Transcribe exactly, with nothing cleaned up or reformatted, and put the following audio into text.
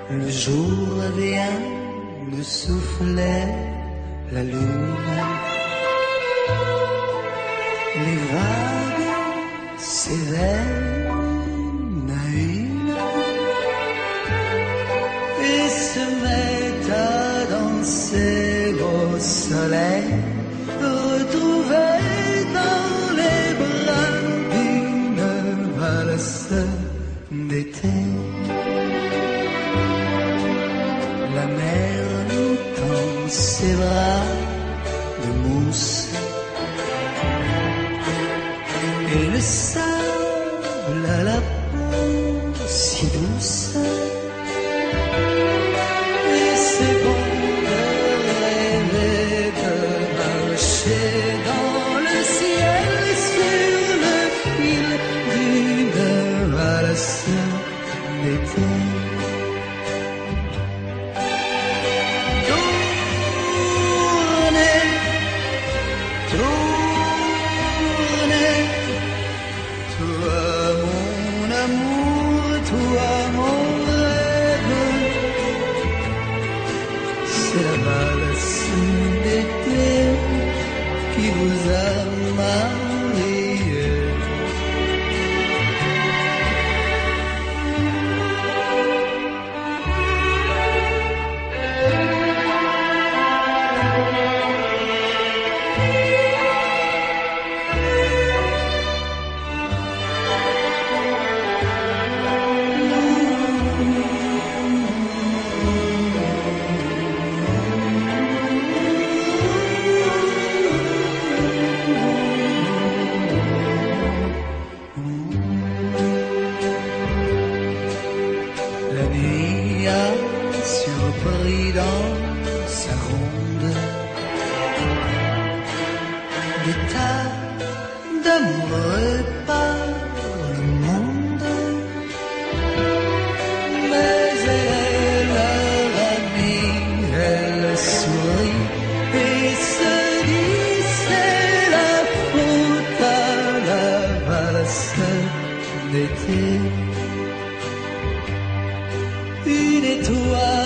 Le jour vient de souffler la lune. Les vagues s'éveillent à une et se mettent à danser au soleil, retrouvés dans les bras d'une valse d'été. La mer nous tend ses bras de mousse et le sable à la peau si douce. Et c'est bon de rêver de marcher dans le ciel sur le fil d'une valse d'été. C'est la valse d'été qui vous a marié. La nuit a surpris dans sa ronde des tas d'amoureux par le monde, mais elle leur amie, elle sourit et se dit c'est la faute à la valse d'été. Une étoile